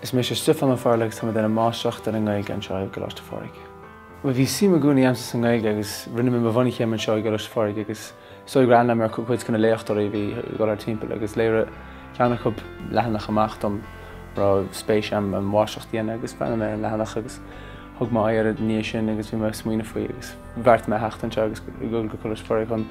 Is mé sé stuf an fearleg tá den máisteach ar an Gaeilge an seo go leis fáric. Bhí si a gúnaí am san Gaeilge agus rinne me bhhanig chéim an seo go leis fáric agus só gran mar chuid chuna léochttar a bhí go ar timppla agus léire ceanna chub lehanach amachtam rá spéis am an máisteach dhéana agus fena mé an lehanach agus thug má ar níos sin agus bhí me smuoine faoi agus bheirt me hecht an seo agus go leis fáric an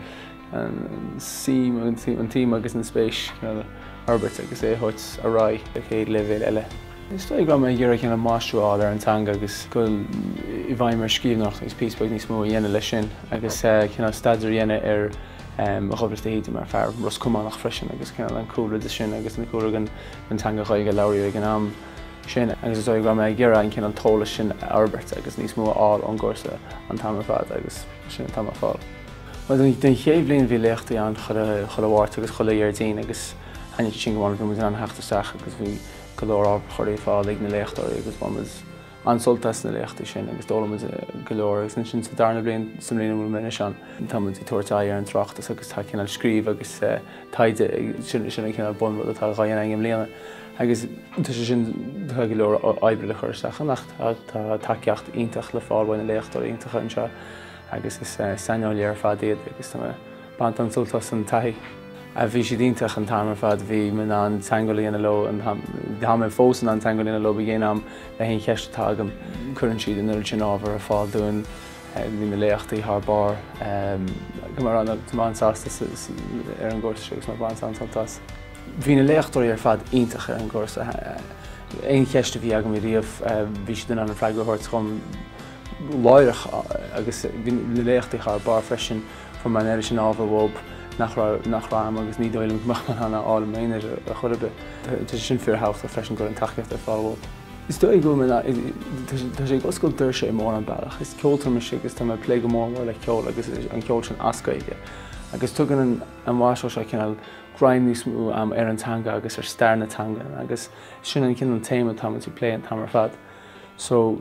sim an tíim agus an spéis Albert agus é thuirt a rá a chéad levéil eile. Is sto go mé ggéire cinna máistúáil ar an teanga agus go I bhaim mar scríbnacht agus písbeag níos mó dhéana lei sin agus cinna staidir dhéine ar a choblas híide mar fear ros cumánach freisin agus cinna an cúla de sin agus na cúla an teanga chuige leirí ag an am sin agus is go mé ggéire an cinna tóla sin Albert agus níos mó áil an gcomsa an tamar fad agus sin tamar fáil. Well den chéad bliain bhí léachtaí an chula bhhairt agus chula dhéardín agus haine sin goháin bhí mu an heachtasteach agus bhí golóir choirí fáil ag na léachtarí agus bhamas ansoltas na léachtaí sin agus dólamid golóir agus sin sa darna bliain samlína bhfuil mine an tamid í tuairtaí ar an trachtas agus tá cinál scríb agus taide sin cinál bunbal atá ghaon aingim léana agus tá sin golóir éibre le chuirteach an nacht tá takeíocht ionintach le fáil bhain na léachtarí ionintach an seo agus is saneáil ar fad iad agus tá bant ansoltas an taithí. A bhí sé díntaach an tamar fad bhí man an teangolíonna lo an ha mé fósan an teangolíonna lo bhíon le hén cheistetá agam chuann siad an nuir sin ábhar a fáil dúin bhí na léachtaí th bar go mar an másáasta ar an gcóirte mar ban ansoltas. Bhí na léachtarí ar fad ionintach ar an gcóirsa. Éon cheiste bhí agam I riamh bhí si den an freighairt chum láireach agus bhí na léachtaí th bar freisin fu man éiri sin ábhar nach raam agus ní dóilm mach man hana áil méine a chorbe. Tá sin fearhacht a freisin go an takeíocht ar fáil. Is dó go tá sé oscail dúir sé mór an bailach. Is ceoltar me sigus tá lé go mór le ceol agus an ceol sin ascaige. Agus tugan an bháisio se cinál grind níos mú am ar an tanga agus ar stairna tanga agus sin an cin an téime tá tú lé an tamar fad. So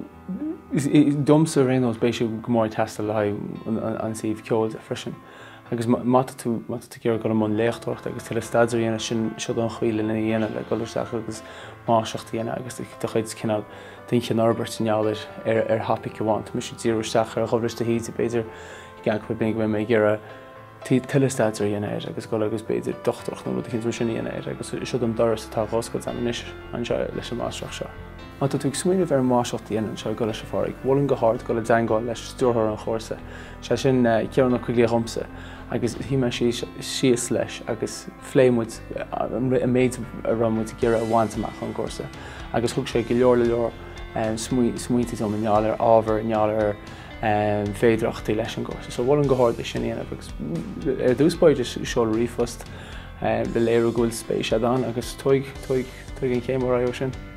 domsa réós béisiú go mór testa le an sih ceol a freisin. Agus mata tú gur go món léachtocht agus til staidir dhéana sin seo an chuile na dhéana le goisteach agus máiseach dhéana agus do chuid cinál daon Albert sinneáir ar hapic bhaint, mu sé tíúteach ar choiste híí beidir gan chu bin bh mé ggéire tilistaidir dhéana agus go agus beidir dochtocht nó cin sin dhéana agus seo an doras atá goscail an isis an seo leis an máisteach seo. Má tú smuoineh ar máiseach dhéanaan seo go leis fáric, bhfuil go háart go le daáil leis stúrthir an chósa, se sin ceanna chuigé romsa. Agus hí me sios leis agus phléimmuid a méid a rammuid ggéire a bhaintach an gcósa. Agus thug sé go leor le leor smuointí am neall ar ábhar neall ar féidirachtaí leis an gcósa. So bhfuil an go háir sin dhéanamh agus ar dúspáid is seo rifost le léir gúil spéis a dan agus tuig an céim ó sin.